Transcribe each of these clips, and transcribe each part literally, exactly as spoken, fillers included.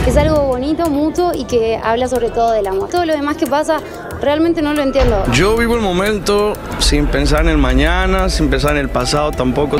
Es algo bonito, mutuo y que habla sobre todo del amor. Todo lo demás que pasa realmente no lo entiendo. Yo vivo el momento sin pensar en el mañana, sin pensar en el pasado tampoco.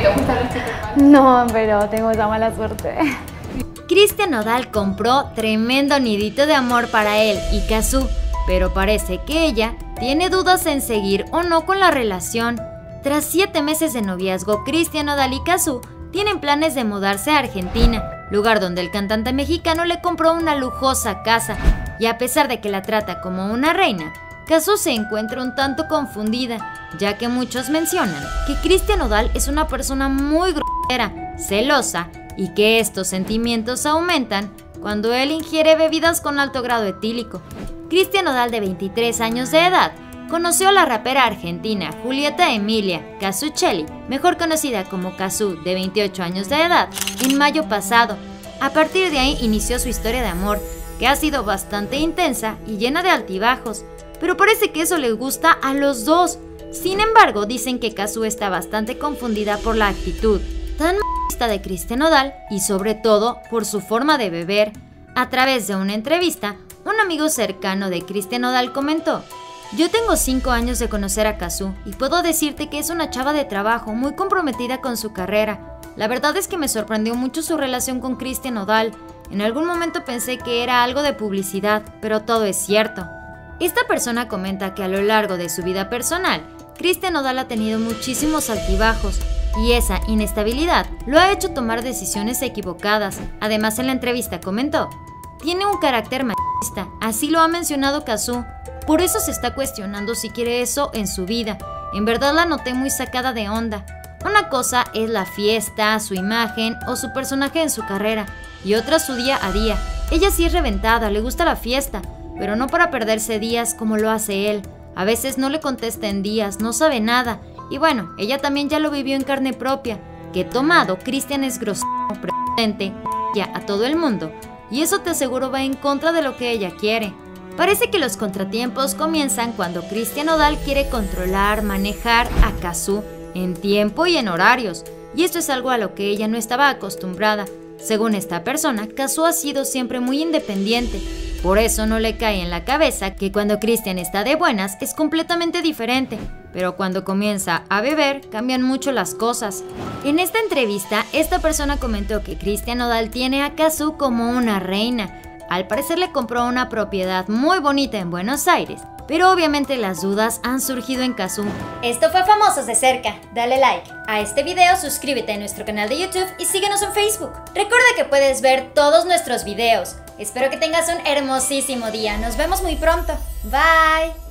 No, pero tengo esa mala suerte. Cristian Nodal compró tremendo nidito de amor para él y Cazzu, pero parece que ella tiene dudas en seguir o no con la relación. Tras siete meses de noviazgo, Cristian Nodal y Cazzu tienen planes de mudarse a Argentina, lugar donde el cantante mexicano le compró una lujosa casa, y a pesar de que la trata como una reina, Cazzu se encuentra un tanto confundida, ya que muchos mencionan que Cristian Nodal es una persona muy grosera, celosa, y que estos sentimientos aumentan cuando él ingiere bebidas con alto grado etílico. Cristian Nodal, de veintitrés años de edad, conoció a la rapera argentina Julieta Emilia Cazzucchelli, mejor conocida como Cazzu, de veintiocho años de edad, en mayo pasado. A partir de ahí inició su historia de amor, que ha sido bastante intensa y llena de altibajos, pero parece que eso les gusta a los dos. Sin embargo, dicen que Cazzu está bastante confundida por la actitud tan machista de Cristian Nodal y sobre todo por su forma de beber. A través de una entrevista, un amigo cercano de Cristian Nodal comentó: "Yo tengo cinco años de conocer a Cazzu y puedo decirte que es una chava de trabajo muy comprometida con su carrera. La verdad es que me sorprendió mucho su relación con Cristian Nodal. En algún momento pensé que era algo de publicidad, pero todo es cierto". Esta persona comenta que a lo largo de su vida personal, Cristian Nodal ha tenido muchísimos altibajos y esa inestabilidad lo ha hecho tomar decisiones equivocadas. Además, en la entrevista comentó: "Tiene un carácter machista, así lo ha mencionado Cazzu. Por eso se está cuestionando si quiere eso en su vida. En verdad la noté muy sacada de onda. Una cosa es la fiesta, su imagen o su personaje en su carrera, y otra su día a día. Ella sí es reventada, le gusta la fiesta, pero no para perderse días como lo hace él. A veces no le contesta en días, no sabe nada. Y bueno, ella también ya lo vivió en carne propia. Que tomado, Cristian es grosero, prepotente, ya a todo el mundo. Y eso te aseguro va en contra de lo que ella quiere". Parece que los contratiempos comienzan cuando Cristian Nodal quiere controlar, manejar a Cazzu en tiempo y en horarios. Y esto es algo a lo que ella no estaba acostumbrada. Según esta persona, Cazzu ha sido siempre muy independiente. Por eso no le cae en la cabeza que cuando Cristian está de buenas es completamente diferente, pero cuando comienza a beber cambian mucho las cosas. En esta entrevista, esta persona comentó que Cristian Nodal tiene a Cazzu como una reina. Al parecer le compró una propiedad muy bonita en Buenos Aires, pero obviamente las dudas han surgido en Cazzu. Esto fue Famosos de Cerca. Dale like a este video, suscríbete a nuestro canal de YouTube y síguenos en Facebook. Recuerda que puedes ver todos nuestros videos. Espero que tengas un hermosísimo día. Nos vemos muy pronto. Bye.